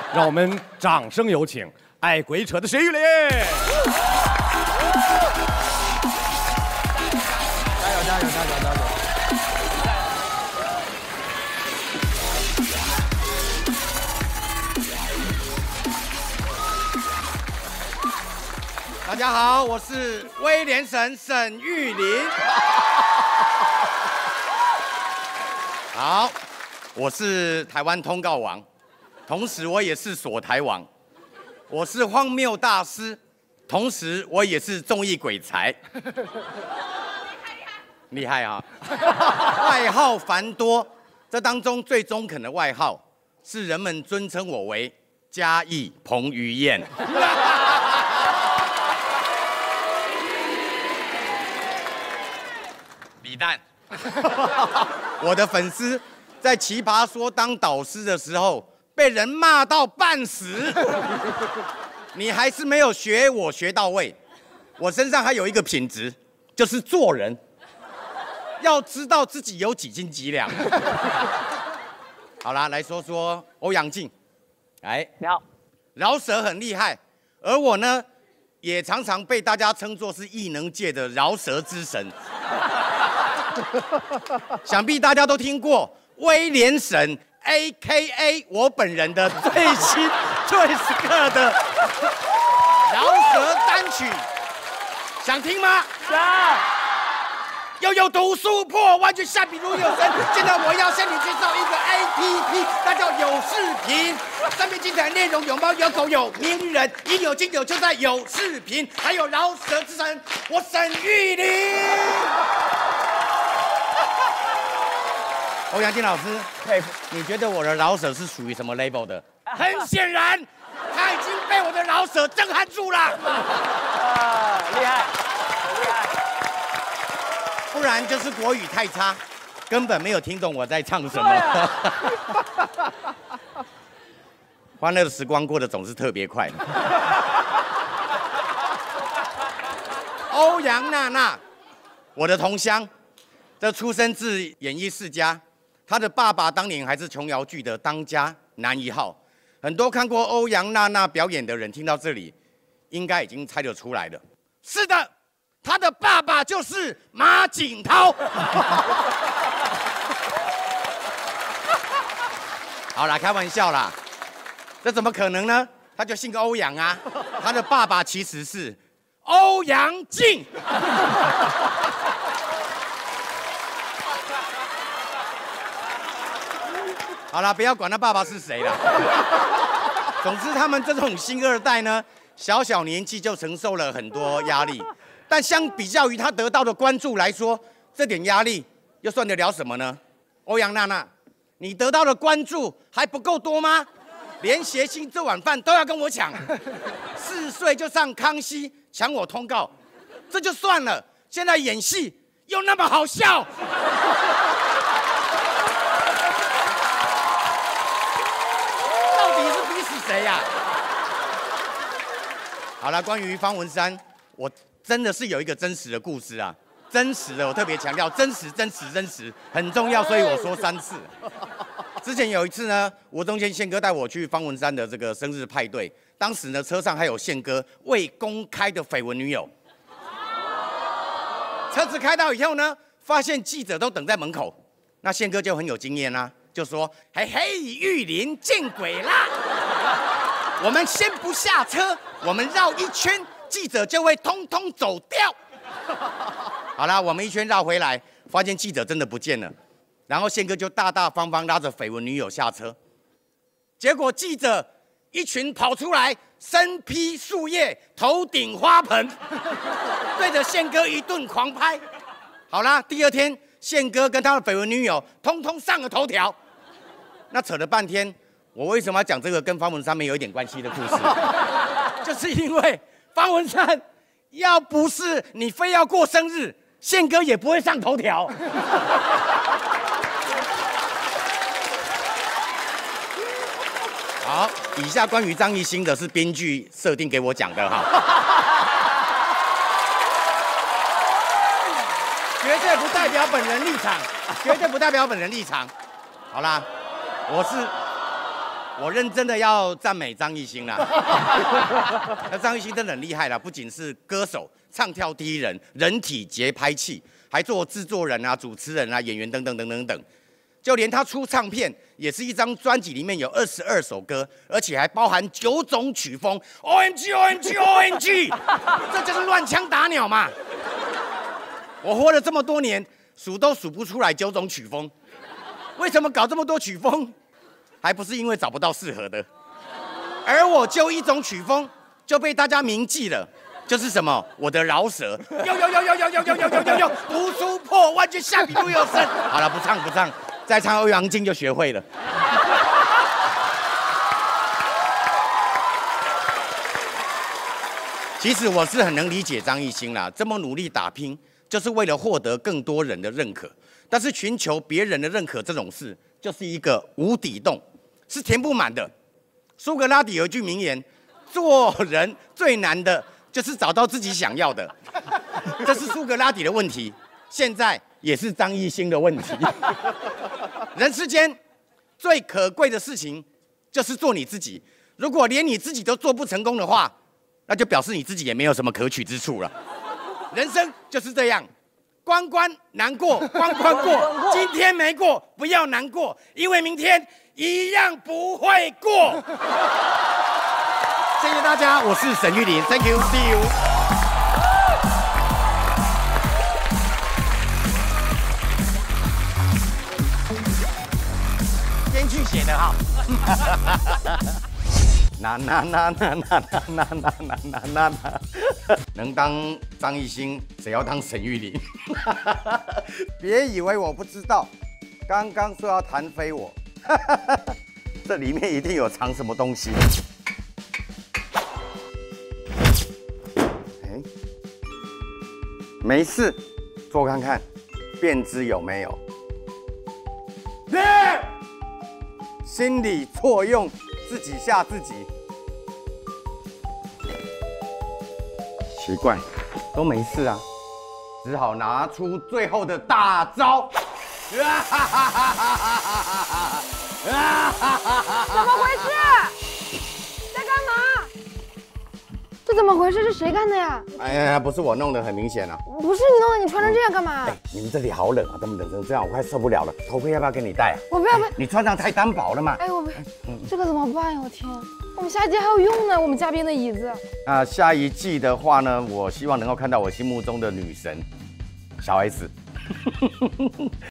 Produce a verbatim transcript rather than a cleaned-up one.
让我们掌声有请爱鬼扯的沈玉琳。 加油加油加油加油！ 大家好，我是威廉沈沈玉琳。好，我是台湾通告王，同时我也是锁台王。我是荒谬大师，同时我也是综艺鬼才。厉害啊！外号繁多，这当中最中肯的外号是人们尊称我为嘉义彭于晏。李诞，我的粉丝在奇葩说当导师的时候被人骂到半死，你还是没有学我学到位。我身上还有一个品质，就是做人要知道自己有几斤几两。好啦，来说说欧阳靖。哎， 你好， 饶舌很厉害，而我呢，也常常被大家称作是艺能界的饶舌之神。想必大家都听过威廉沈 A K A 我本人的最新最时刻的饶舌单曲，想听吗？ 想。 又有读书破，完全下笔如有神。现在我要向你介绍一个 A P P， 它叫有视频。上面精彩内容有猫有狗有名人，应有尽有就在有视频。还有饶舌之神，我沈玉琳。欧阳靖老师， 佩服。 你觉得我的饶舌是属于什么 label 的？很显然，他已经被我的饶舌震撼住了。 啊，厉害，厉害。 不然就是国语太差，根本没有听懂我在唱什么。欢乐的时光过得总是特别快。欧阳娜娜，我的同乡，这出生自演艺世家。他的爸爸当年还是琼瑶剧的当家男一号，很多看过欧阳娜娜表演的人听到这里，应该已经猜得出来了。是的，他的爸爸就是马景涛。好啦，开玩笑啦，这怎么可能呢？他就姓个欧阳啊，他的爸爸其实是欧阳靖。好了，不要管他爸爸是谁了。总之，他们这种星二代呢，小小年纪就承受了很多压力，但相比较于他得到的关注来说，这点压力又算得了什么呢？欧阳娜娜，你得到的关注还不够多吗？连谐星这碗饭都要跟我抢，四岁就上康熙抢我通告，这就算了，现在演戏又那么好笑。谁呀？好了，关于方文山，我真的是有一个真实的故事啊，真实的，我特别强调真实、真实、真实很重要，所以我说三次。之前有一次呢，吴宗宪宪哥带我去方文山的这个生日派对，当时呢车上还有宪哥未公开的绯闻女友。车子开到以后呢，发现记者都等在门口，那宪哥就很有经验啊，就说：“嘿嘿，玉琳见鬼啦！我们先不下车，我们绕一圈，记者就会通通走掉。”好啦，我们一圈绕回来，发现记者真的不见了。然后宪哥就大大方方拉着绯闻女友下车，结果记者一群跑出来，身披树叶，头顶花盆，对着宪哥一顿狂拍。好啦，第二天宪哥跟他的绯闻女友通通上了头条。那扯了半天，我为什么要讲这个跟方文山没有一点关系的故事？就是因为方文山，要不是你非要过生日，宪哥也不会上头条。好，以下关于张艺兴的是编剧设定给我讲的哈，绝对不代表本人立场，绝对不代表本人立场。好啦，我是我认真的要赞美张艺兴啦。那张艺兴真的很厉害啦，不仅是歌手、唱跳第一人、人体节拍器，还做制作人啊、主持人啊、演员等等等等等。就连他出唱片，也是一张专辑里面有二十二首歌，而且还包含九种曲风。O M G O M G O M G， 这就是乱枪打鸟嘛！我活了这么多年，数都数不出来九种曲风。为什么搞这么多曲风？还不是因为找不到适合的。而我就一种曲风就被大家铭记了，就是什么？我的饶舌。有有有有有有有有有有有，读书破万卷，下笔如有神。好了，不唱不唱。再唱欧阳靖就学会了。其实我是很能理解张艺兴啦，这么努力打拼，就是为了获得更多人的认可。但是寻求别人的认可这种事，就是一个无底洞，是填不满的。苏格拉底有一句名言：做人最难的就是找到自己想要的。这是苏格拉底的问题，现在也是张艺兴的问题。人世间最可贵的事情就是做你自己。如果连你自己都做不成功的话，那就表示你自己也没有什么可取之处了。人生就是这样，关关难过关关过。今天没过，不要难过，因为明天一样不会过。谢谢大家，我是沈玉琳 ，Thank you，See you。编剧写的哈。那那那那那那那那那那那，能当张艺兴，谁要当沈玉琳？别以为我不知道，刚刚说要弹飞我，这里面一定有藏什么东西。哎，没事，做看看，便知有没有。心理作用，自己吓自己。奇怪，都没事啊，只好拿出最后的大招。 怎么回事？在干嘛？这怎么回事？是谁干的呀？ 哎呀，不是我弄的，很明显啊。 不是你弄的，你穿成这样干嘛？ 哎，你们这里好冷啊，怎么冷成这样？我快受不了了。头盔要不要给你戴啊？ 我不要不要， 你穿上太单薄了嘛。 哎，我不，这个怎么办呀？我天，我们下一季还有用呢，我们嘉宾的椅子。 那下一季的话呢，我希望能够看到我心目中的女神小 S。